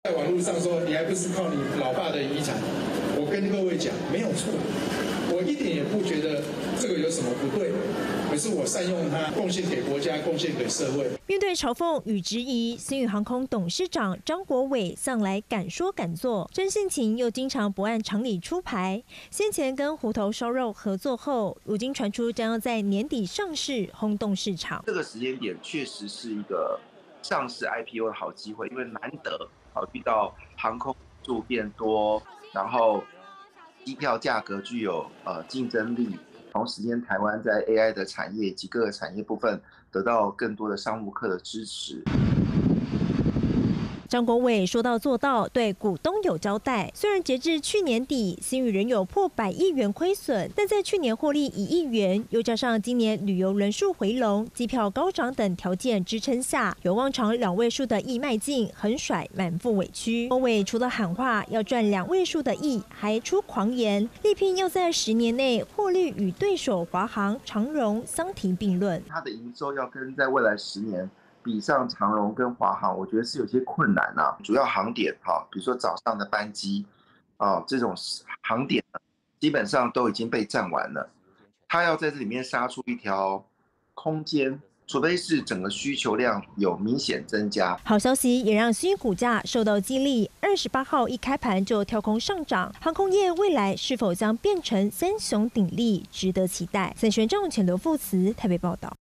在网络上说你还不是靠你老爸的遗产，我跟各位讲没有错，我一点也不觉得这个有什么不对，可是我善用它，贡献给国家，贡献给社会。 面对嘲讽与质疑，星宇航空董事长张国伟向来敢说敢做，真性情又经常不按常理出牌。先前跟虎头烧肉合作后，如今传出将要在年底上市，轰动市场。 这个时间点确实是一个上市 IPO 的好机会，因为难得遇到航空数变多，然后机票价格具有竞争力，同时间台湾在 AI 的产业及各个产业部分得到更多的商务客的支持。 张国伟说到做到，对股东有交代。虽然截至去年底，星宇仍有破100亿元亏损，但在去年获利1亿元，又加上今年旅游人数回笼、机票高涨等条件支撑下，有望朝2位数的亿迈进，横甩满腹委屈。国伟除了喊话要赚2位数的亿，还出狂言，力拼要在10年内获利与对手华航、长荣相提并论。 它的营收要跟在未来10年。比上长荣跟华航，我觉得是有些困难啊。主要航点比如说早上的班机这种航点基本上都已经被占完了。他要在这里面杀出一条空间，除非是整个需求量有明显增加。 好消息也让星宇股价受到激励，28号一开盘就跳空上涨。航空业未来是否将变成三雄鼎立，值得期待。沈璇、郑永前、刘富慈台北报道。